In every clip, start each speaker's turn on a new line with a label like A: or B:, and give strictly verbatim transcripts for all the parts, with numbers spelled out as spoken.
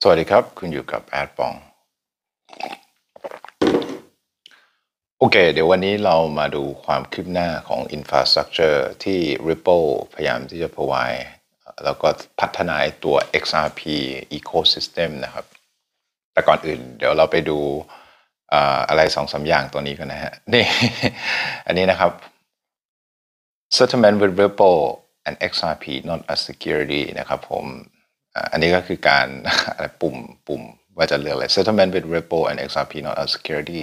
A: วัสดีครับคุณอยู่กับแอดปองโอเคเดี๋ยววันนี้เรามาดูความคืบหน้าของ Infrastructure ที่ Ripple พยายามที่จะ provide แล้วก็พัฒนาตัว เอ็กซ์ อาร์ พี Ecosystem นะครับแต่ก่อนอื่นเดี๋ยวเราไปดูอะไรสองสามอย่างตัวนี้กันนะฮะนี่ อันนี้นะครับ Settlement with Ripple and เอ็กซ์ อาร์ พี not a security นะครับผมอันนี้ก็คือการอะไรปุ่มปุ่มว่าจะเลือกอะไร Settlement with Ripple and เอ็กซ์ อาร์ พี not a security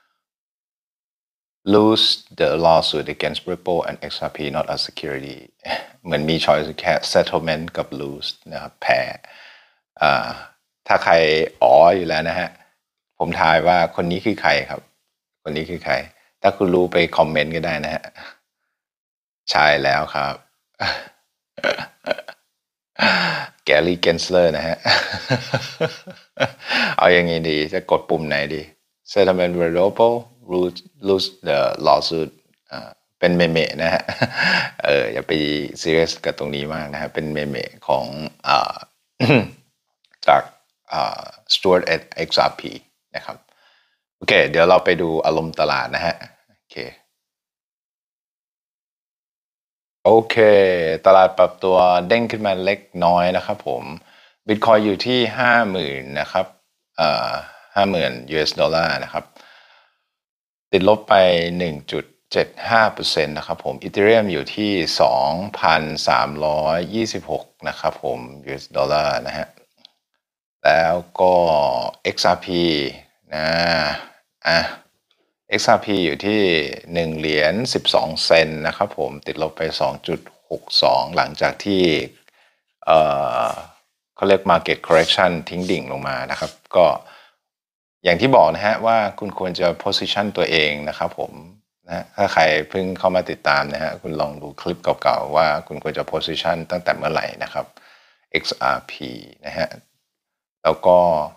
A: lose the lawsuit against Ripple and เอ็กซ์ อาร์ พี not a security เหมือนมี choice แค่ settlement กับ lose นะครับแพ้ถ้าใครอ๋ออยู่แล้วนะฮะผมทายว่าคนนี้คือใครครับคนนี้คือใครถ้าคุณรู้ไปคอมเมนต์ก็ได้นะฮะใช่แล้วครับแกรี่เกนสเลอร์นะฮะเอาอย่างงี้ดีจะกดปุ่มไหนดี settlement with Ripple lose lose the lawsuit เป็นเมเมนะฮะเอออย่าไปซีเรียสกับตรงนี้มากนะฮะเป็นเมเมของอ่าจากอ่า Stewart เอ็กซ์ อาร์ พี นะครับโอเคเดี๋ยวเราไปดูอารมณ์ตลาดนะฮะโอเคโอเคตลาดปรับตัวเด้งขึ้นมาเล็กน้อยนะครับผม Bitcoin อยู่ที่ ห้าหมื่น นะครับเอ่อ ห้าหมื่น ยู เอส ดอลลาร์นะครับติดลบไป หนึ่งจุดเจ็ดห้าเปอร์เซ็นต์ นะครับผม Ethereum อยู่ที่ สองพันสามร้อยยี่สิบหก นะครับผม ยู เอส ดอลลาร์นะฮะแล้วก็ เอ็กซ์ อาร์ พี นะอ่ะ เอ็กซ์ อาร์ พี อยู่ที่หนึ่งเหรียญสิบสองเซนต์นะครับผมติดลบไป สองจุดหกสอง หลังจากที่เอ่อเขาเรียก market correction ทิ้งดิ่งลงมานะครับก็อย่างที่บอกนะฮะว่าคุณควรจะ position ตัวเองนะครับผมนะถ้าใครเพิ่งเข้ามาติดตามนะฮะคุณลองดูคลิปเก่าๆว่าคุณควรจะ position ตั้งแต่เมื่อไหร่นะครับ เอ็กซ์ อาร์ พี นะฮะแล้วก็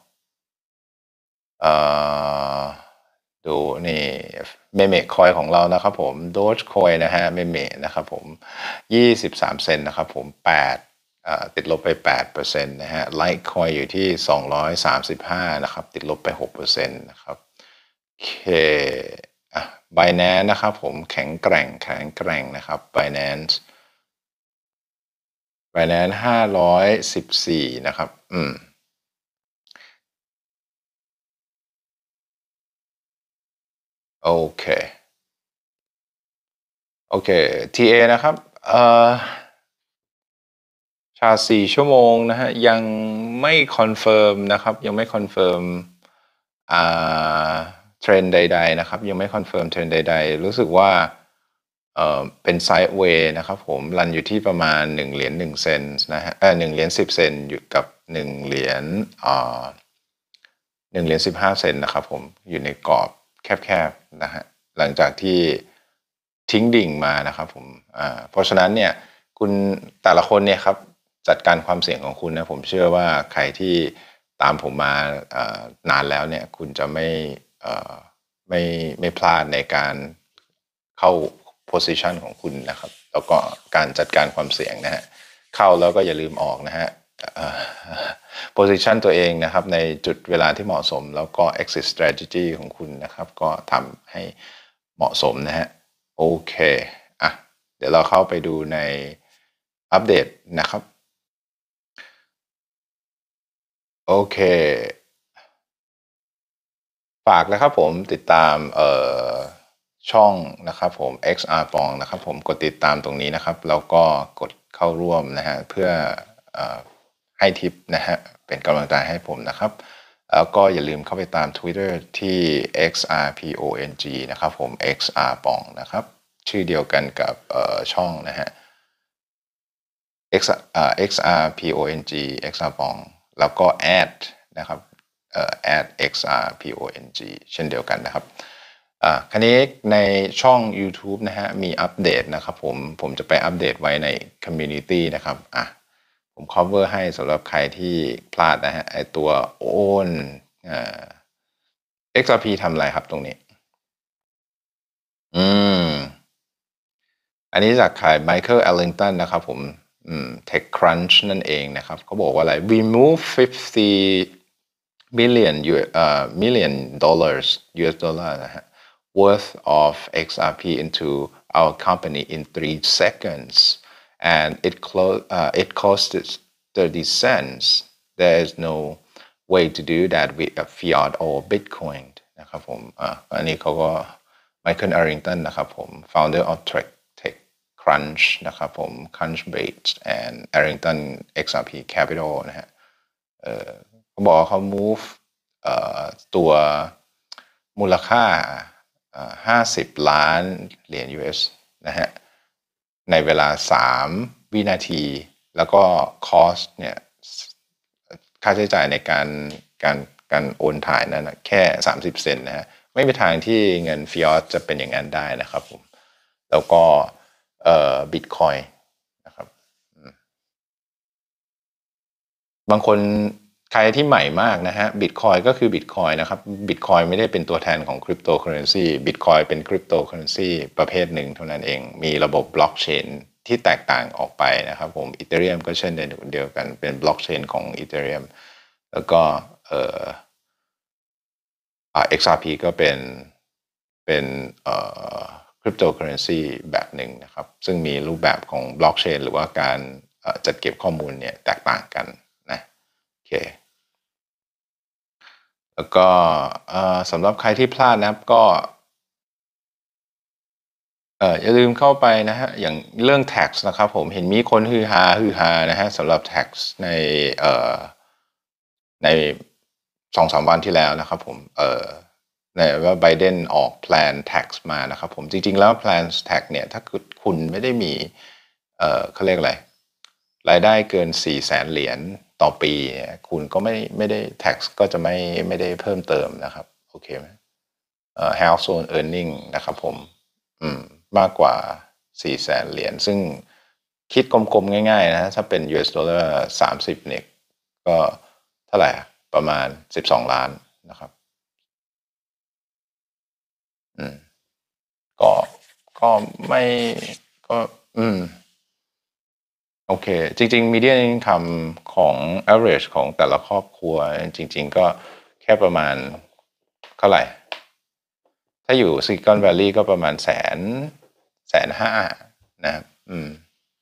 A: เอ่อดูนี่เมเมคอยของเรานะครับผม Dogecoin นะฮะเมเมนะครับผมยี่สิบสามเซนต์นะครับผมแปดติดลบไป แปดเปอร์เซ็นต์ นะฮะ Litecoin อยู่ที่สองร้อยสามสิบห้านะครับติดลบไป หกเปอร์เซ็นต์ นะครับโอเคอ่ะ Binance นะครับผมแข็งแกร่งแข็งแกร่งนะครับ Binance Binance ห้าร้อยสิบสี่นะครับอืมโอเคโอเค ที เอ นะครับเอ่อชาร์ตสี่ชั่วโมงนะฮะยังไม่คอนเฟิร์มนะครับยังไม่คอนเฟิร์มอ่าเทรนด์ใดๆนะครับยังไม่คอนเฟิร์มเทรนด์ใดๆรู้สึกว่าเอ่อเป็นไซด์เวย์นะครับผมรันอยู่ที่ประมาณหนึ่งเหรียญหนึ่งเซนต์นะฮะเออหนึ่งเหรียญสิบเซนต์อยู่กับหนึ่งเหรียญอ่าหนึ่งเหรียญสิบห้าเซนต์นะครับผมอยู่ในกรอบแคบๆนะฮะหลังจากที่ทิ้งดิ่งมานะครับผมอ่าเพราะฉะนั้นเนี่ยคุณแต่ละคนเนี่ยครับจัดการความเสี่ยงของคุณนะผมเชื่อว่าใครที่ตามผมมาอ่านานแล้วเนี่ยคุณจะไม่อ่าไม่ไม่พลาดในการเข้า position ของคุณนะครับแล้วก็การจัดการความเสี่ยงนะฮะเข้าแล้วก็อย่าลืมออกนะฮะposition ตัวเองนะครับในจุดเวลาที่เหมาะสมแล้วก็ exit strategy ของคุณนะครับก็ทำให้เหมาะสมนะฮะโอเคอ่ะเดี๋ยวเราเข้าไปดูในอัปเดตนะครับโอเคฝากนะครับผมติดตามเอ่อช่องนะครับผม เอ็กซ์ อาร์ ปองนะครับผมกดติดตามตรงนี้นะครับแล้วก็กดเข้าร่วมนะฮะเพื่อเอ่อให้ทิปนะฮะเป็นกำลังใจให้ผมนะครับแล้วก็อย่าลืมเข้าไปตาม Twitter ที่ เอ็กซ์ อาร์ พี โอ เอ็น จี นะครับผม เอ็กซ์ อาร์ ปองนะครับชื่อเดียวกันกับเอ่อช่องนะฮะ X อ่า X R P O N G X R ปองแล้วก็ add นะครับเอ่อ add X R P O N G เช่นเดียวกันนะครับอ่าคราวนี้ในช่อง YouTube นะฮะมีอัปเดตนะครับผมผมจะไปอัปเดตไว้ใน Community นะครับอ่ะผม cover ให้สำหรับใครที่พลาดนะฮะไอตัว own อ่า เอ็กซ์ อาร์ พี ทำอะไรครับตรงนี้อืมอันนี้จากขาย Michael Ellington นะครับผม TechCrunch นั่นเองนะครับเขาบอกว่าอะไร we move fifty million uh, million dollars U S dollar นะฮะ worth of เอ็ก อาร์ พี into our company in three seconds and it clo- uh, it costed thirty cents there is no way to do that with a fiat or Bitcoin นะครับผมอ่ะอันนี้เขาก็ Michael Arrington นะครับผม founder of Tech TechCrunch นะครับผม Crunchbase and Arrington เอ็กซ์ อาร์ พี Capital นะฮะเอ่อเขาบอกว่าเขา move เอ่อตัวมูลค่าห้าสิบล้านเหรียญ ยู เอส นะฮะในเวลาสามวินาทีแล้วก็ cost เนี่ยค่าใช้จ่ายในการการการโอนถ่ายนั้นนะแค่สามสิบเซนต์นะฮะไม่มีทางที่เงินฟิออสจะเป็นอย่างนั้นได้นะครับผมแล้วก็เอ่อบิตคอยนะครับบางคนใครที่ใหม่มากนะฮะบิตคอยก็คือบิตคอยนะครับบิตคอยไม่ได้เป็นตัวแทนของคริปโตเคอเรนซีบิตคอยเป็นคริปโตเคอเรนซีประเภทหนึ่งเท่านั้นเองมีระบบบล็อกเชนที่แตกต่างออกไปนะครับผมอีเธเรียมก็เช่นเดียวกันเป็นบล็อกเชนของอีเธเรียมแล้วก็เอ่อ เอ็กซ์ อาร์ พี ก็เป็นเป็นเอ่อคริปโตเคอเรนซีแบบหนึ่งนะครับซึ่งมีรูปแบบของบล็อกเชนหรือว่าการจัดเก็บข้อมูลเนี่ยแตกต่างกันนะโอเคแล้วก็สำหรับใครที่พลาดนะครับก็เอ่ออย่าลืมเข้าไปนะฮะอย่างเรื่อง tax นะครับผมเห็นมีคนฮือฮาฮือฮานะฮะสำหรับ tax ในเอ่อในสองสามวันที่แล้วนะครับผมเอ่อในว่าไบเดนออกแพลน tax มานะครับผมจริงๆแล้วแพลน tax เนี่ยถ้าคุณไม่ได้มีเอ่อเขาเรียกอะไรรายได้เกินสี่แสนเหรียญต่อปีคุณก็ไม่ไม่ได้ tax ก็จะไม่ไม่ได้เพิ่มเติมนะครับโอเคไหมเอ่อ household earning นะครับผมอืมมากกว่าสี่แสนเหรียญซึ่งคิดกลมๆง่ายๆนะถ้าเป็น ยู เอส ดอลลาร์สามสิบเนี่ยก็เท่าไหร่ประมาณสิบสองล้านนะครับอืมก็ก็ไม่ก็อืมโอเคจริงๆ median income ของ average ของแต่ละครอบครัวจริงๆก็แค่ประมาณเท่าไหร่ถ้าอยู่ซิลิคอนแวลลีย์ก็ประมาณแสนแสนห้านะครับอืม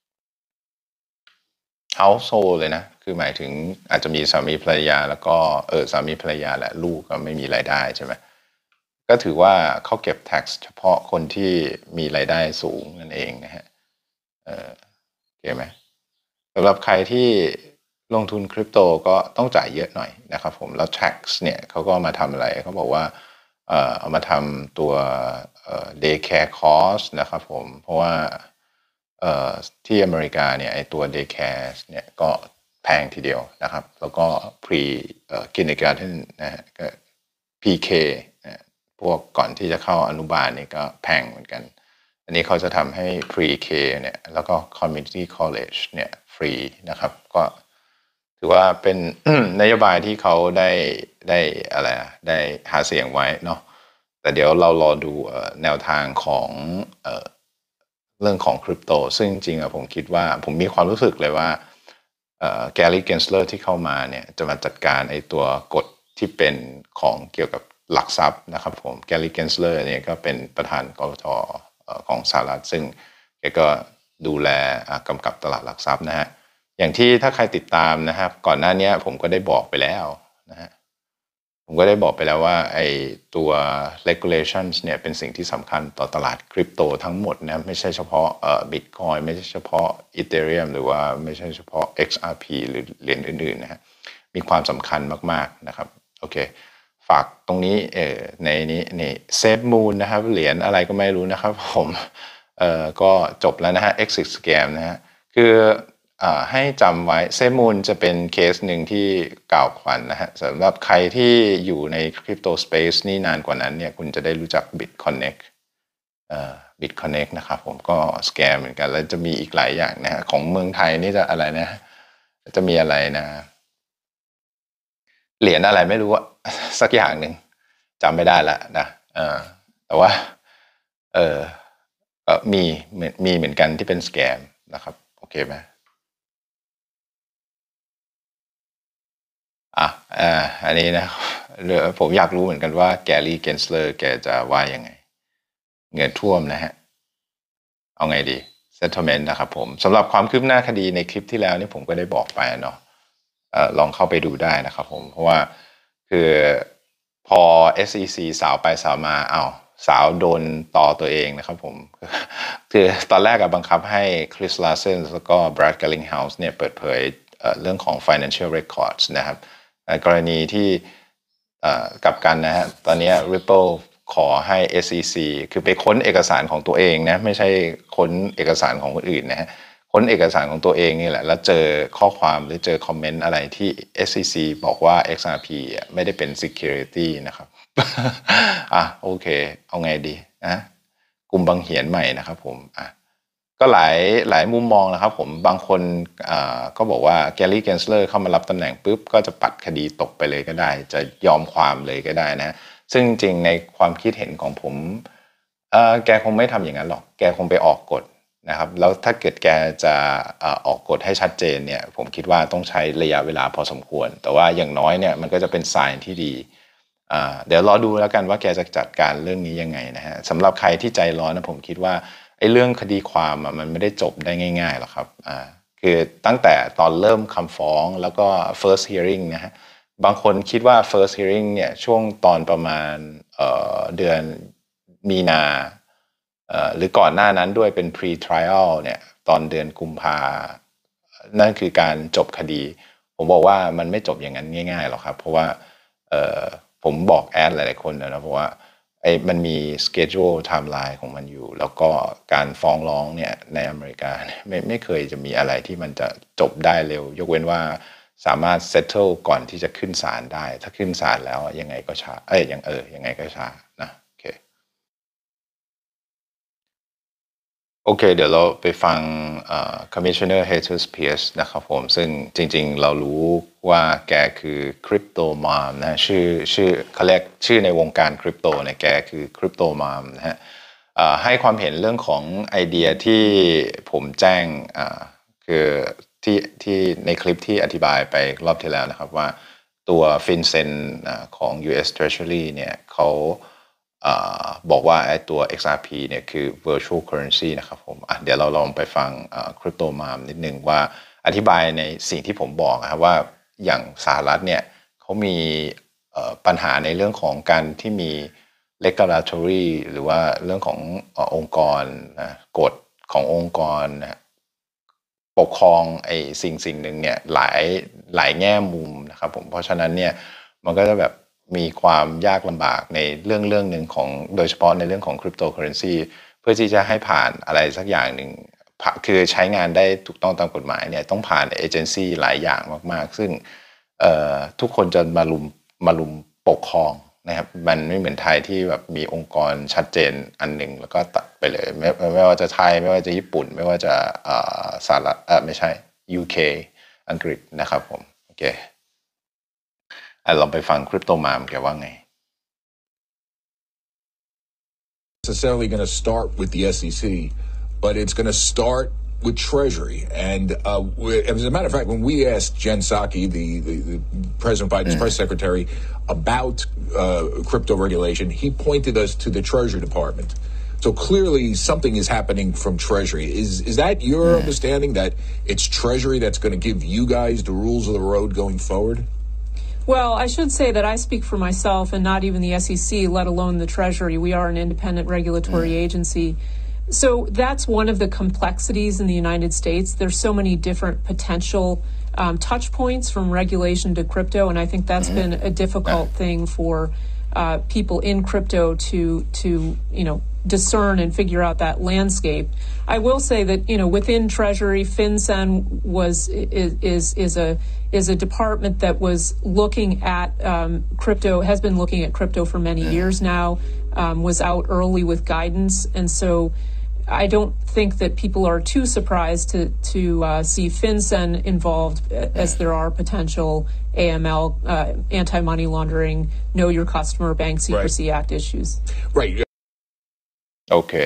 A: household เลยนะคือหมายถึงอาจจะมีสามีภรรยาแล้วก็เออสามีภรรยาแหละลูกก็ไม่มีรายได้ใช่ไหมก็ถือว่าเขาเก็บ tax เฉพาะคนที่มีรายได้สูงนั่นเองนะฮะเออโอเคไหมสำหรับใครที่ลงทุนคริปโตก็ต้องจ่ายเยอะหน่อยนะครับผมแล้ว tax เนี่ยเขาก็มาทำอะไรเขาบอกว่าเออเอามาทำตัว day care cost นะครับผมเพราะว่าเอ่อที่อเมริกาเนี่ยไอตัว day care เนี่ยก็แพงทีเดียวนะครับแล้วก็ pre เอ่อ kindergarten นะฮะก็ พี เค นะพวกก่อนที่จะเข้าอนุบาลนี่ก็แพงเหมือนกันอันนี้เขาจะทำให้ pre-K เนี่ยแล้วก็ community college เนี่ยฟรีนะครับก็ถือว่าเป็น นโยบายที่เขาได้ได้อะไรได้หาเสียงไว้เนาะแต่เดี๋ยวเรารอดูแนวทางของเอ่อเรื่องของคริปโตซึ่งจริงๆอะผมคิดว่าผมมีความรู้สึกเลยว่าแกรี่เกนสเลอร์ที่เข้ามาเนี่ยจะมาจัดการไอ้ตัวกฎที่เป็นของเกี่ยวกับหลักทรัพย์นะครับผมแกรี่เกนสเลอร์เนี่ยก็เป็นประธานกลทของสหรัฐซึ่งแกก็ดูแลกำกับตลาดหลักทรัพย์นะฮะอย่างที่ถ้าใครติดตามนะครับก่อนหน้านี้ผมก็ได้บอกไปแล้วนะฮะผมก็ได้บอกไปแล้วว่าไอ้ตัว regulations เนี่ยเป็นสิ่งที่สำคัญต่อตลาดคริปโตทั้งหมดนะไม่ใช่เฉพาะเอ่อ Bitcoin ไม่ใช่เฉพาะ Ethereum หรือว่าไม่ใช่เฉพาะ เอ็กซ์ อาร์ พี หรือเหรียญอื่นๆนะฮะมีความสำคัญมากๆนะครับโอเคฝากตรงนี้เอ่อในนี้นี่เซฟมูนนะครับเหรียญอะไรก็ไม่รู้นะครับผมเอ่อก็จบแล้วนะฮะ exit scam นะฮะคือให้จำไว้เซฟมูนจะเป็นเคสหนึ่งที่กล่าวขวัญ นะฮะสำหรับใครที่อยู่ในคริปโตสเปซนี่นานกว่านั้นเนี่ยคุณจะได้รู้จัก BitConnect เอ่อ BitConnect นะครับผมก็สแกมเหมือนกันแล้วจะมีอีกหลายอย่างนะฮะของเมืองไทยนี่จะอะไรนะจะมีอะไรนะเหรียญอะไรไม่รู้อะสักอย่างหนึ่งจำไม่ได้ละนะเออแต่ว่าเออมีมีเหมือนกันที่เป็นสแกมนะครับโอเคไหมอ่าอันนี้นะผมอยากรู้เหมือนกันว่าแกรี่เกนสเลอร์แกจะว่ายังไงเงินท่วมนะฮะเอาไงดี settlement นะครับผมสำหรับความคืบหน้าคดีในคลิปที่แล้วนี่ผมก็ได้บอกไปเนาะเอ่อลองเข้าไปดูได้นะครับผมเพราะว่าคือพอ เอส อี ซี สาวไปสาวมาอ้าวสาวโดนต่อตัวเองนะครับผมคือตอนแรกอะบังคับให้คริสลาเซนแล้วก็แบรด Garlinghouse เนี่ยเปิดเผยเอ่อเรื่องของ financial records นะครับในกรณีที่เอ่อกลับกันนะฮะตอนนี้ Ripple ขอให้ เอส อี ซี คือไปค้นเอกสารของตัวเองนะไม่ใช่ค้นเอกสารของคนอื่นนะฮะค้นเอกสารของตัวเองนี่แหละแล้วเจอข้อความหรือเจอคอมเมนต์อะไรที่ เอส อี ซี บอกว่า เอ็กซ์ อาร์ พี ไม่ได้เป็น security นะครับ อ่ะโอเคเอาไงดีนะกลุ่มบางเหียนใหม่นะครับผมอ่ะก็หลายหลายมุมมองนะครับผมบางคนอ่าก็บอกว่าแกรี่เกนสเลอร์เข้ามารับตำแหน่งปุ๊บก็จะปัดคดีตกไปเลยก็ได้จะยอมความเลยก็ได้นะซึ่งจริงในความคิดเห็นของผมเอ่อแกคงไม่ทำอย่างนั้นหรอกแกคงไปออกกฎนะครับแล้วถ้าเกิดแกจะออกกฎให้ชัดเจนเนี่ยผมคิดว่าต้องใช้ระยะเวลาพอสมควรแต่ว่าอย่างน้อยเนี่ยมันก็จะเป็นไซน์ที่ดีเดี๋ยวรอดูแล้วกันว่าแกจะจัดการเรื่องนี้ยังไงนะฮะสำหรับใครที่ใจร้อนนะผมคิดว่าไอ้เรื่องคดีความอ่ะมันไม่ได้จบได้ง่ายๆหรอกครับอ่าคือตั้งแต่ตอนเริ่มคำฟ้องแล้วก็ first hearing นะฮะบางคนคิดว่า first hearing เนี่ยช่วงตอนประมาณเอ่อเดือนมีนาเอ่อหรือก่อนหน้านั้นด้วยเป็น pre trial เนี่ยตอนเดือนกุมภานั่นคือการจบคดีผมบอกว่ามันไม่จบอย่างนั้นง่ายๆหรอกครับเพราะว่าเอ่อผมบอกแอดหลายๆคนนะเพราะว่าไอ้มันมี schedule timeline ของมันอยู่แล้วก็การฟ้องร้องเนี่ยในอเมริกาไม่ไม่เคยจะมีอะไรที่มันจะจบได้เร็วยกเว้นว่าสามารถ settle ก่อนที่จะขึ้นศาลได้ถ้าขึ้นศาลแล้วยังไงก็ช้าเอ้ยยังเออยังไงก็ช้านะโอเคโอเคเดี๋ยวเราไปฟัง Commissioner Heather Pierce นะครับผมซึ่งจริงๆเรารู้ว่าแกคือ Crypto Mom นะชื่อชื่อเขาเรียกชื่อในวงการคริปโตเนี่ยแกคือ Crypto Mom นะฮะให้ความเห็นเรื่องของไอเดียที่ผมแจ้งคือที่ที่ในคลิปที่อธิบายไปรอบที่แล้วนะครับว่าตัว FinCEN ของ ยู เอส Treasury เนี่ยเขาบอกว่าไอ้ตัว เอ็กซ์ อาร์ พี เนี่ยคือ virtual currency นะครับผมเดี๋ยวเราลองไปฟัง Crypto Mom นิดนึงว่าอธิบายในสิ่งที่ผมบอกนะครับว่าอย่างสหรัฐเนี่ยเขามีปัญหาในเรื่องของการที่มี regulatory หรือว่าเรื่องขององค์กรนะกฎขององค์กรนะปกครองไอ้สิ่งสิ่งหนึ่งเนี่ยหลายหลายแง่มุมนะครับผมเพราะฉะนั้นเนี่ยมันก็จะแบบมีความยากลำบากในเรื่องเรื่องหนึ่งของโดยเฉพาะในเรื่องของคริปโตเคอเรนซีเพื่อที่จะให้ผ่านอะไรสักอย่างหนึ่งคือใช้งานได้ถูกต้องตามกฎหมายเนี่ยต้องผ่านเอเจนซี่หลายอย่างมากๆซึ่งทุกคนจะมาลุมมาลุมปกครองนะครับมันไม่เหมือนไทยที่แบบมีองค์กรชัดเจนอันหนึ่งแล้วก็ตัดไปเลยไม่ไม่ว่าจะไทยไม่ว่าจะญี่ปุ่นไม่ว่าจะสหรัฐเออไม่ใช่ ยู เค อังกฤษนะครับผมโอเคลองไปฟังคริปโตมามแกว่าไง
B: necessarily going to start with the S E C, but it's going to start with Treasury. And uh, as a matter of fact, when we asked Jen Psaki, the, the, the President Biden's mm. press secretary, about uh, crypto regulation, he pointed us to the Treasury Department. So clearly something is happening from Treasury. Is is that your mm. understanding, that it's Treasury that's going to give you guys the rules of the road going forward?
C: Well, I should say that I speak for myself and not even the S E C, let alone the Treasury. We are an independent regulatory mm. agency. So that's one of the complexities in the United States. There's so many different potential um, touch points from regulation to crypto, and I think that's mm-hmm. been a difficult thing for uh, people in crypto to, to, you know, discern and figure out that landscape. I will say that, you know, within Treasury, FinCEN was is is, is a is a department that was looking at um, crypto, has been looking at crypto for many years now, um, was out early with guidance, and so I don't think that people are too surprised to to uh, see FinCEN involved, as there are potential A M L, uh, anti-money laundering, know your customer, Bank Secrecy right. Act issues.
B: Right.
A: โอเค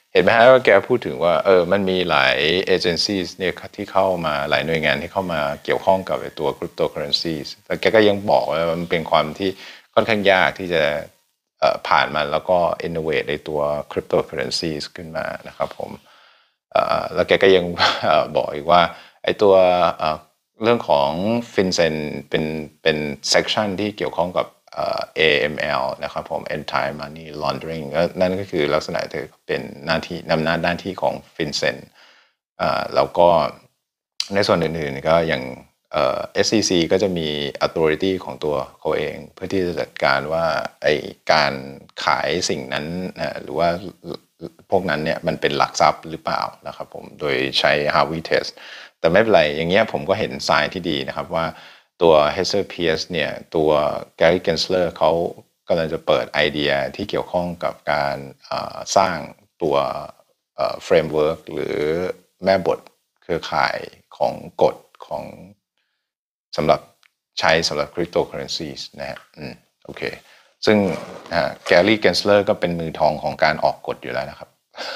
A: เห็นไหมฮะว่าแกพูดถึงว่าเออมันมีหลายเอเจนซี่เนี่ยที่เข้ามาหลายหน่วยงานที่เข้ามาเกี่ยวข้องกับตัว cryptocurrency แต่แกก็ยังบอกว่ามันเป็นความที่ค่อนข้างยากที่จะผ่านมันแล้วก็ innovate ในตัว cryptocurrency ขึ้นมานะครับผมแล้วแกก็ยังบอกอีกว่าไอ้ตัวเรื่องของ FinCEN เป็นเป็น section ที่เกี่ยวข้องกับเอ เอ็ม แอล นะครับผม Anti Money Laundering นั่นก็คือลักษณะที่เป็นหน้าที่นำหน้าด้านที่ของ FinCEN แล้วก็ในส่วนอื่นๆก็อย่างเอ่อ เอส ซี ซี ก็จะมี authority ของตัวเขาเองเพื่อที่จะจัดการว่าไอการขายสิ่งนั้นนะหรือว่าพวกนั้นเนี่ยมันเป็นหลักทรัพย์หรือเปล่านะครับผมโดยใช้ Harvey Test แต่ไม่เป็นไรอย่างเงี้ยผมก็เห็นไซน์ที่ดีนะครับว่าตัว Hester Peirce เนี่ยตัว Gary Gensler เขากำลังจะเปิดไอเดียที่เกี่ยวข้องกับการสร้างตัว framework หรือแม่บทเครือข่ายของกฎของสำหรับใช้สำหรับ cryptocurrencies นะฮะอืมโอเคซึ่งแกรี่ เกนสเลอร์ก็เป็นมือทองของการออกกฎอยู่แล้วนะครับ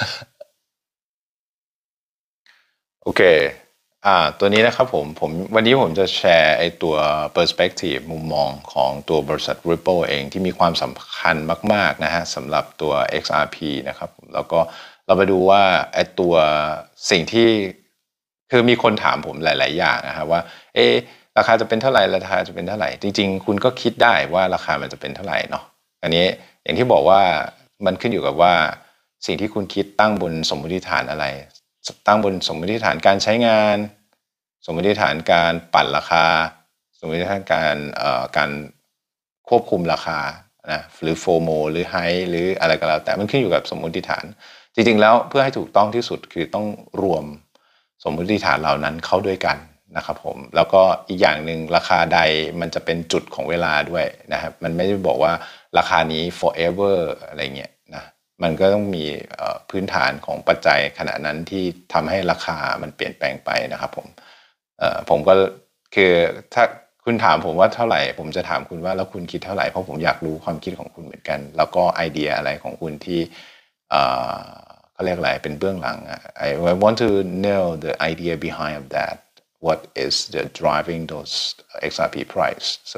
A: โอเคอ่าตัวนี้นะครับผมผมวันนี้ผมจะแชร์ไอตัว perspective มุมมองของตัวบริษัท Ripple เองที่มีความสำคัญมากๆนะฮะสำหรับตัว เอ็กซ์ อาร์ พี นะครับแล้วก็เราไปดูว่าไอตัวสิ่งที่คือมีคนถามผมหลายๆอย่างนะครับว่าเอราคาจะเป็นเท่าไหร่ราคาจะเป็นเท่าไหร่จริงๆคุณก็คิดได้ว่าราคามันจะเป็นเท่าไหร่เนาะอันนี้อย่างที่บอกว่ามันขึ้นอยู่กับว่าสิ่งที่คุณคิดตั้งบนสมมติฐานอะไรตั้งบนสมมติฐานการใช้งานสมมติฐานการปั่นราคาสมมติฐานการเอ่อการควบคุมราคานะหรือโฟโมหรือไฮหรืออะไรก็แล้วแต่มันขึ้นอยู่กับสมมติฐานจริงๆแล้วเพื่อให้ถูกต้องที่สุดคือต้องรวมสมมติฐานเหล่านั้นเข้าด้วยกันนะครับผมแล้วก็อีกอย่างหนึ่งราคาใดมันจะเป็นจุดของเวลาด้วยนะครับมันไม่ได้บอกว่าราคานี้ forever อะไรเงี้ยนะมันก็ต้องมีพื้นฐานของปัจจัยขณะนั้นที่ทำให้ราคามันเปลี่ยนแปลงไปนะครับผมผมก็คือถ้าคุณถามผมว่าเท่าไหร่ผมจะถามคุณว่าแล้วคุณคิดเท่าไหร่เพราะผมอยากรู้ความคิดของคุณเหมือนกันแล้วก็ไอเดียอะไรของคุณที่เขาเรียกอะไรเป็นเบื้องหลัง I want to know the idea behind that what is the driving those เอ็กซ์ อาร์ พี price so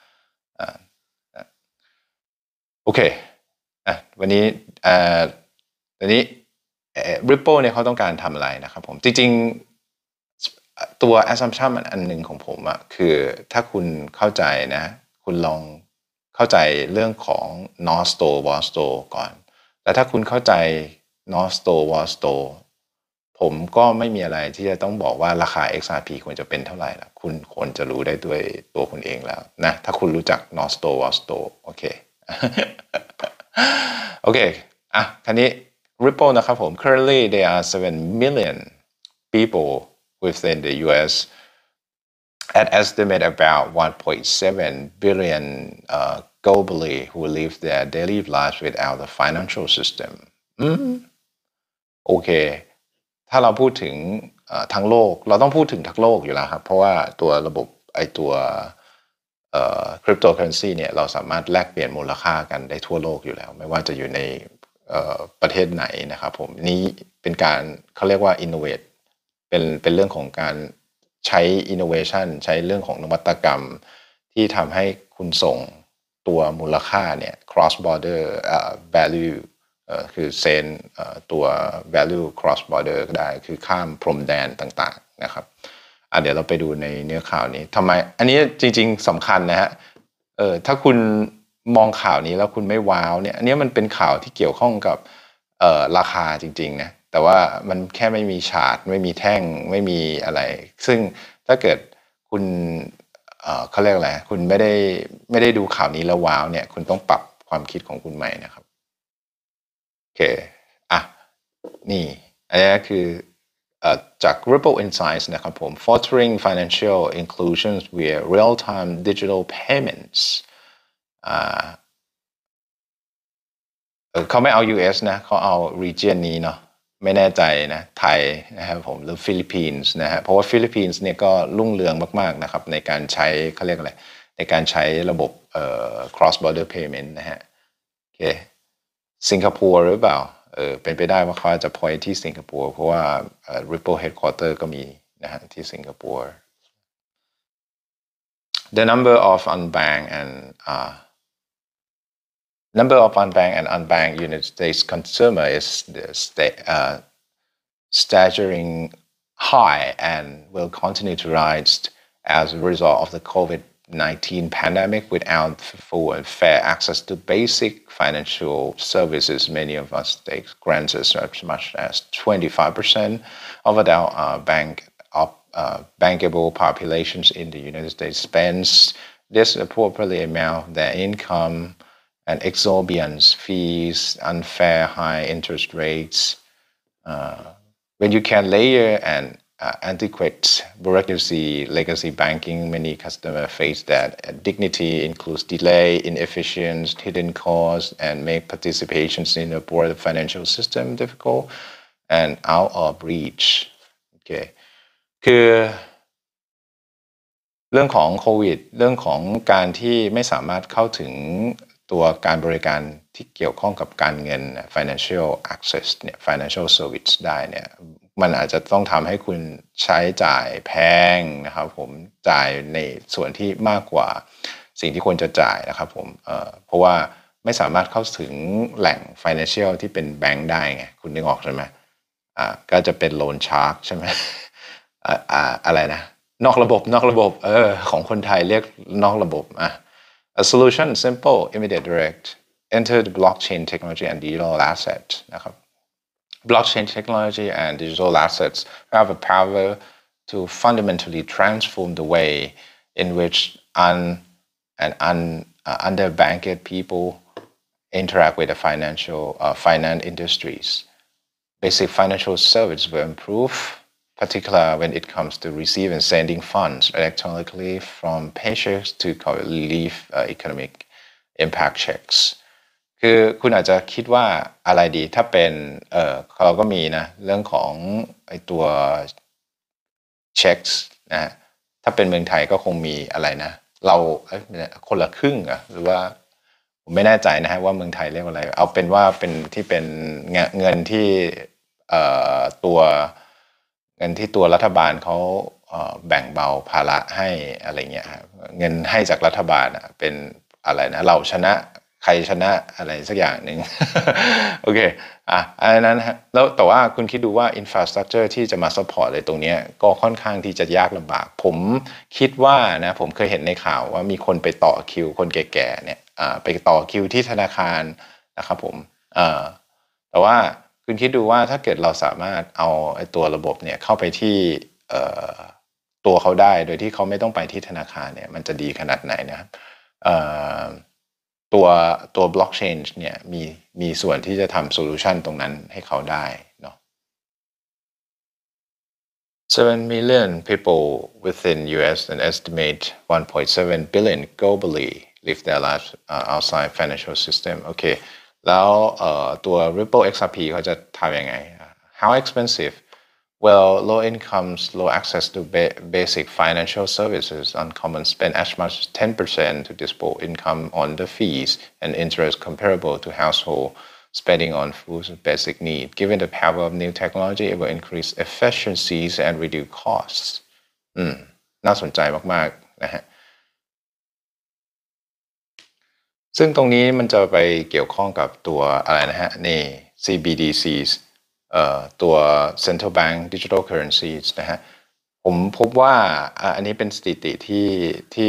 A: โอเคอ่ะวันนี้อ่าวันนี้ Ripple เนี่ยเขาต้องการทำอะไรนะครับผมจริงๆตัว assumption อันหนึ่งของผมอะคือถ้าคุณเข้าใจนะคุณลองเข้าใจเรื่องของ North Star Wall Star ก่อนแล้วถ้าคุณเข้าใจ North Star Wall Starผมก็ไม่มีอะไรที่จะต้องบอกว่าราคา เอ็กซ์ อาร์ พี ควรจะเป็นเท่าไหร่ละคุณควรจะรู้ได้ด้วยตัวคุณเองแล้วนะถ้าคุณรู้จัก North Star Wall Star โอเค โอเคอ่ะคันนี้ Ripple นะครับผม currently there are seven million people within the ยู เอสat estimate about one point seven billion uh, globally who live their daily lives without the financial system อืมโอเคถ้าเราพูดถึงทั้งโลกเราต้องพูดถึงทั้งโลกอยู่แล้วครับเพราะว่าตัวระบบไอตัวเอ่อ cryptocurrency เนี่ยเราสามารถแลกเปลี่ยนมูลค่ากันได้ทั่วโลกอยู่แล้วไม่ว่าจะอยู่ในเอ่อประเทศไหนนะครับผมนี้เป็นการเขาเรียกว่า innovate เป็นเป็นเรื่องของการใช้ innovation ใช้เรื่องของนวัตกรรมที่ทำให้คุณส่งตัวมูลค่าเนี่ย cross border uh, valueเอ่อคือเซนเอ่อตัว value cross border ก็ได้คือข้ามพรมแดนต่างๆนะครับอ่ะเดี๋ยวเราไปดูในเนื้อข่าวนี้ทำไมอันนี้จริงๆสำคัญนะฮะเออถ้าคุณมองข่าวนี้แล้วคุณไม่ว้าวเนี่ยอันนี้มันเป็นข่าวที่เกี่ยวข้องกับเอ่อราคาจริงๆนะแต่ว่ามันแค่ไม่มีฉาร์ตไม่มีแท่งไม่มีอะไรซึ่งถ้าเกิดคุณเอ่อเขาเรียกอะไรคุณไม่ได้ไม่ได้ดูข่าวนี้แล้วว้าวเนี่ยคุณต้องปรับความคิดของคุณใหม่นะครับโอเคอ่ะนี่อันนี้คือจาก Ripple Insights นะครับผม Fostering Financial Inclusion via Real-Time Digital Payments อ่าเขาไม่เอา ยู เอส นะเขาเอา region นี้เนาะไม่แน่ใจนะไทยนะครับผมหรือฟิลิปปินส์นะฮะเพราะว่าฟิลิปปินส์เนี่ยก็รุ่งเรืองมากๆนะครับในการใช้เขาเรียกอะไรในการใช้ระบบเอ่อ cross border payment นะฮะโอเคสิงคโปร์หรือเปล่าเออเป็นไปได้ว่าเขาอาจจะ point ที่สิงคโปร์เพราะว่า Ripple headquarter ก็มีนะฮะที่สิงคโปร์ The number of unbanked and uh, number of unbanked and unbanked United States consumer is uh, staggering high and will continue to rise as a result of the COVID nineteen pandemic. Without full and fair access to basic financial services, many of us take granted as much as twenty-five percent of adult uh, bank of uh, bankable populations in the United States spends disproportionately amount of their income and exorbitant fees, unfair high interest rates. Uh, when you can layer and Uh, antiquate bureaucracy, legacy banking, many customers face that dignity includes delay, inefficiency, hidden costs, and make participations in the broader financial system difficult and out of reach. Okay. คือเรื่องของโควิดเรื่องของการที่ไม่สามารถเข้าถึงตัวการบริการที่เกี่ยวข้องกับการเงิน financial access เนี่ย financial service ได้เนี่ยมันอาจจะต้องทำให้คุณใช้จ่ายแพงนะครับผมจ่ายในส่วนที่มากกว่าสิ่งที่ควรจะจ่ายนะครับผมเอ่อเพราะว่าไม่สามารถเข้าถึงแหล่ง financial ที่เป็นแบงค์ได้ไงคุณนึกออกใช่ไหมอ่าก็จะเป็น loan shark ใช่ไหมอ่าอ่าอะไรนะนอกระบบนอกระบบเออของคนไทยเรียกนอกระบบอ่ะ A solution simple immediate direct enter the blockchain technology and digital asset นะครับ Blockchain technology and digital assets have the power to fundamentally transform the way in which un and un uh, underbanked people interact with the financial uh, finance industries. Basic financial services will improve, particularly when it comes to receiving and sending funds electronically from paychecks to relief uh, economic impact checks. คือคุณอาจจะคิดว่าอะไรดีถ้าเป็นเออเราก็มีนะเรื่องของไอตัวเช็คนะถ้าเป็นเมืองไทยก็คงมีอะไรนะเราคนละครึ่งอ่ะหรือว่าผมไม่แน่ใจนะฮะว่าเมืองไทยเรียกว่าอะไรเอาเป็นว่าเป็นที่เป็นเงินที่เอ่อตัวเงินที่ตัวรัฐบาลเขาเอ่อแบ่งเบาภาระให้อะไรเงี้ยเงินให้จากรัฐบาลอ่ะเป็นอะไรนะเราชนะใครชนะอะไรสักอย่างหนึ่ง โอเคอ่ะอันนั้นฮะแล้วแต่ว่าคุณคิดดูว่า infrastructure ที่จะมา support อะไรตรงนี้ก็ค่อนข้างที่จะยากลำบากผมคิดว่านะผมเคยเห็นในข่าวว่ามีคนไปต่อคิวคนแก่ๆเนี่ยอ่าไปต่อคิวที่ธนาคารนะครับผมอ่าแต่ว่าคุณคิดดูว่าถ้าเกิดเราสามารถเอาไอ้ตัวระบบเนี่ยเข้าไปที่เอ่อตัวเขาได้โดยที่เขาไม่ต้องไปที่ธนาคารเนี่ยมันจะดีขนาดไหนนะครับเอ่อตัวตัว blockchain เนี่ยมีมีส่วนที่จะทำโซลูชันตรงนั้นให้เขาได้เนาะ seven million people within U S and estimate one point seven billion globally live their lives uh, outside financial system โอเคแล้วเอ่อตัว Ripple เอ็กซ์ อาร์ พี เขาจะทำยังไง How expensive Well, low incomes, low access to ba- basic financial services, uncommon spend as much as ten percent to disposable income on the fees and interest comparable to household spending on food and basic needs. Given the power of new technology, it will increase efficiencies and reduce costs. อืมน่าสนใจมากๆนะฮะซึ่งตรงนี้มันจะไปเกี่ยวข้องกับตัวอะไรนะฮะนี่ ซี บี ดี ซีsเอ่อตัว Central Bank Digital Currencies นะฮะผมพบว่าอันนี้เป็นสถิติที่ที่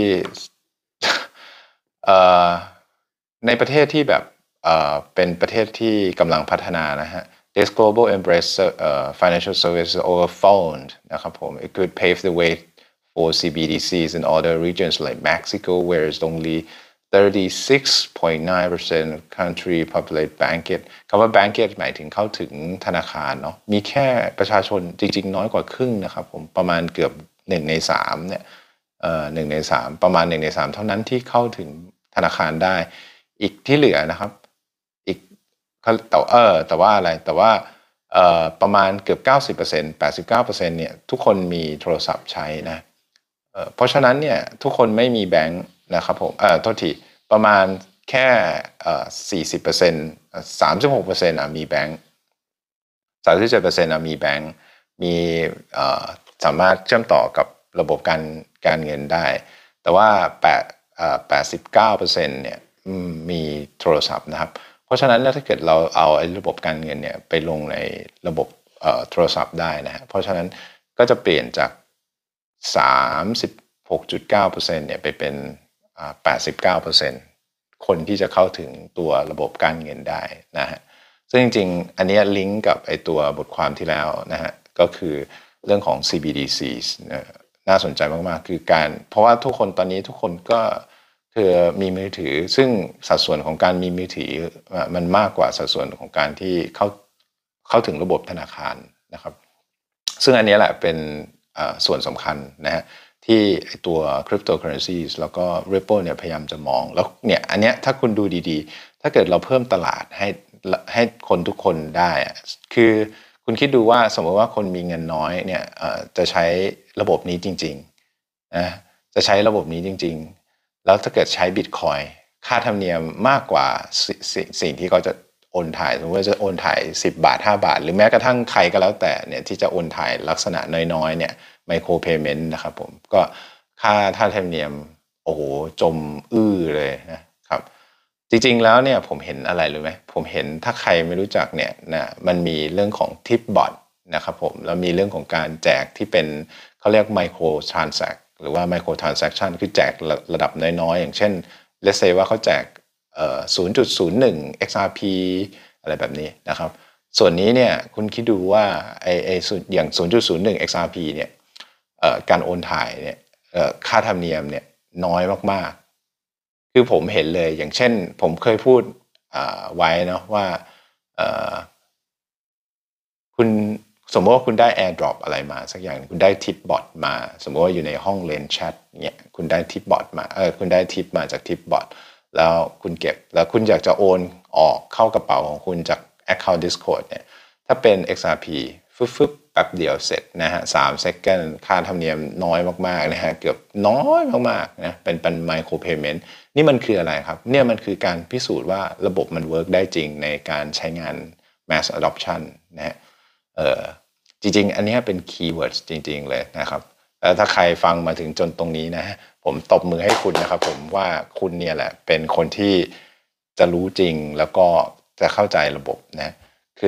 A: เอ่อในประเทศที่แบบเอ่อเป็นประเทศที่กำลังพัฒนานะฮะ This global embrace uh, financial services over phone นะครับผม It could pave the way for ซี บี ดี ซีs in other regions like Mexico where it's only thirty-six point nine percent country populate banked คำว่า banked หมายถึงเข้าถึงธนาคารเนาะมีแค่ประชาชนจริงๆน้อยกว่าครึ่งนะครับผมประมาณเกือบหนึ่งในสามเนี่ยเอ่อหนึ่งในสามประมาณหนึ่งในสามเท่านั้นที่เข้าถึงธนาคารได้อีกที่เหลือนะครับอีกแต่เออแต่ว่าอะไรแต่ว่าเอ่อประมาณเกือบ เก้าสิบเปอร์เซ็นต์ แปดสิบเก้าเปอร์เซ็นต์ เนี่ยทุกคนมีโทรศัพท์ใช้นะเอ่อเพราะฉะนั้นเนี่ยทุกคนไม่มีแบงค์นะครับผมเอ่อโทษทีประมาณแค่เอ่อ สี่สิบเปอร์เซ็นต์ สามสิบหกเปอร์เซ็นต์ อ่ะมีแบงค์สามสิบเจ็ดเปอร์เซ็นต์ มีแบงก์มีสามารถเชื่อมต่อกับระบบการการเงินได้แต่ว่าแปดสิบเก้าเปอร์เซ็นต์ เนี่ยมีโทรศัพท์นะครับเพราะฉะนั้นถ้าเกิดเราเอาไอ้ระบบการเงินเนี่ยไปลงในระบบโทรศัพท์ได้นะฮะเพราะฉะนั้นก็จะเปลี่ยนจาก สามสิบหกจุดเก้าเปอร์เซ็นต์ เนี่ยไปเป็น แปดสิบเก้าเปอร์เซ็นต์ คนที่จะเข้าถึงตัวระบบการเงินได้นะฮะซึ่งจริงๆอันนี้ลิงก์กับไอ้ตัวบทความที่แล้วนะฮะก็คือเรื่องของ ซี บี ดี ซี น่าสนใจมากๆคือการเพราะว่าทุกคนตอนนี้ทุกคนก็คือมีมือถือซึ่งสัดส่วนของการมีมือถือมันมากกว่าสัดส่วนของการที่เข้าเข้าถึงระบบธนาคารนะครับซึ่งอันนี้แหละเป็นส่วนสำคัญนะฮะที่ตัว cryptocurrencies แล้วก็ Ripple เนี่ยพยายามจะมองแล้วเนี่ยอันเนี้ยถ้าคุณดูดีๆถ้าเกิดเราเพิ่มตลาดให้ให้คนทุกคนได้คือคุณคิดดูว่าสมมติว่าคนมีเงินน้อยเนี่ยจะใช้ระบบนี้จริงๆนะจะใช้ระบบนี้จริงๆแล้วถ้าเกิดใช้ Bitcoin ค่าธรรมเนียมมากกว่าสิ่งที่เขาจะโอนถ่ายสมมติว่าจะโอนถ่ายสิบบาทห้าบาทหรือแม้กระทั่งใครก็แล้วแต่เนี่ยที่จะโอนถ่ายลักษณะน้อยๆเนี่ยไมโครเพย์เมนต์นะครับผมก็ค่าค่าธรรมเนียมโอ้โหจมอื้อเลยนะครับจริงๆแล้วเนี่ยผมเห็นอะไรรู้ไหมผมเห็นถ้าใครไม่รู้จักเนี่ยนะมันมีเรื่องของทิปบอทนะครับผมแล้วมีเรื่องของการแจกที่เป็นเขาเรียกไมโครทรานแซคหรือว่าไมโครทรานแซคชันคือแจกระดับน้อยๆอย่างเช่นเลทเซว่าเขาแจกเอ่อ ศูนย์จุดศูนย์หนึ่ง เอ็กซ์ อาร์ พี อะไรแบบนี้นะครับส่วนนี้เนี่ยคุณคิดดูว่าไอไออย่าง ศูนย์จุดศูนย์หนึ่ง เอ็กซ์ อาร์ พี เนี่ยเอ่อการโอนถ่ายเนี่ยเอ่อค่าธรรมเนียมเนี่ยน้อยมากๆคือผมเห็นเลยอย่างเช่นผมเคยพูดอ่าไว้เนาะว่าเอ่อคุณสมมติว่าคุณได้ AirDrop อะไรมาสักอย่างคุณได้ทิปบอทมาสมมติว่าอยู่ในห้องเลนแชทเนี่ยคุณได้ทิปบอทมาเออคุณได้ทิปมาจากทิปบอทแล้วคุณเก็บแล้วคุณอยากจะโอนออกเข้ากระเป๋าของคุณจาก Account Discord เนี่ยถ้าเป็น เอ็กซ์ อาร์ พี ฟึบฟึบแป๊บเดียวเสร็จนะฮะสามเซคันด์ค่าธรรมเนียมน้อยมากๆนะฮะเกือบน้อยมากๆนะเป็นเป็นไมโครเพย์เมนต์นี่มันคืออะไรครับเนี่ยมันคือการพิสูจน์ว่าระบบมันเวิร์กได้จริงในการใช้งาน mass adoption นะฮะเอ่อจริงๆอันนี้เป็นคีย์เวิร์ดจริงๆเลยนะครับแล้วถ้าใครฟังมาถึงจนตรงนี้นะฮะผมตบมือให้คุณนะครับผมว่าคุณเนี่ยแหละเป็นคนที่จะรู้จริงแล้วก็จะเข้าใจระบบนะคือ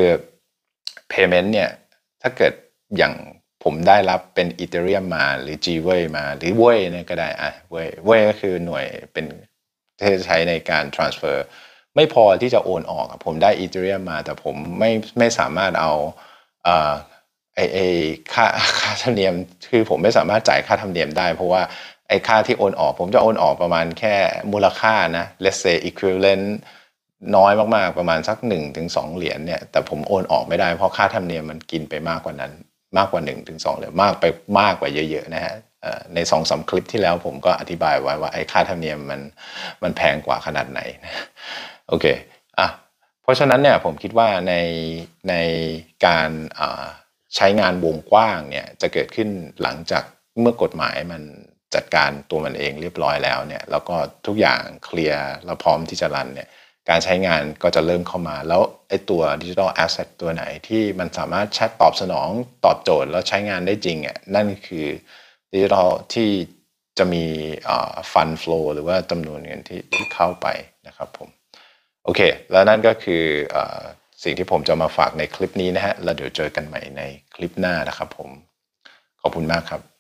A: payment เนี่ยถ้าเกิดอย่างผมได้รับเป็น Ethereum มาหรือ Gwei มาหรือ Wei เนี่ยก็ได้อ่ะ Wei Wei ก็คือหน่วยเป็นที่ใช้ในการ transfer ไม่พอที่จะโอนออกผมได้ Ethereum มาแต่ผมไม่ไม่สามารถเอาเอ่อไอไอค่าค่าธรรมเนียมคือผมไม่สามารถจ่ายค่าธรรมเนียมได้เพราะว่าไอค่าที่โอนออกผมจะโอนออกประมาณแค่มูลค่านะ let's say equivalent น้อยมากๆประมาณสัก หนึ่งถึงสอง เหรียญเนี่ยแต่ผมโอนออกไม่ได้เพราะค่าธรรมเนียมมันกินไปมากกว่านั้นมากกว่า หนึ่งถึงสอง เหรียญมากไปมากกว่าเยอะๆนะฮะใน สองสาม คลิปที่แล้วผมก็อธิบายไว้ว่าไอ้ค่าธรรมเนียมมันมันแพงกว่าขนาดไหนโอเคอ่ะเพราะฉะนั้นเนี่ยผมคิดว่าในในการใช้งานวงกว้างเนี่ยจะเกิดขึ้นหลังจากเมื่อกฎหมายมันจัดการตัวมันเองเรียบร้อยแล้วเนี่ยแล้วก็ทุกอย่างเคลียร์แล้วพร้อมที่จะรันเนี่ยการใช้งานก็จะเริ่มเข้ามาแล้วไอ้ตัว Digital Asset ตัวไหนที่มันสามารถแชทตอบสนองตอบโจทย์แล้วใช้งานได้จริงอ่ะนั่นคือ Digital ที่จะมีฟัน flow หรือว่าจำนวนเงินที่ที่เข้าไปนะครับผมโอเคแล้วนั่นก็คือสิ่งที่ผมจะมาฝากในคลิปนี้นะฮะแล้วเดี๋ยวเจอกันใหม่ในคลิปหน้านะครับผมขอบคุณมากครับ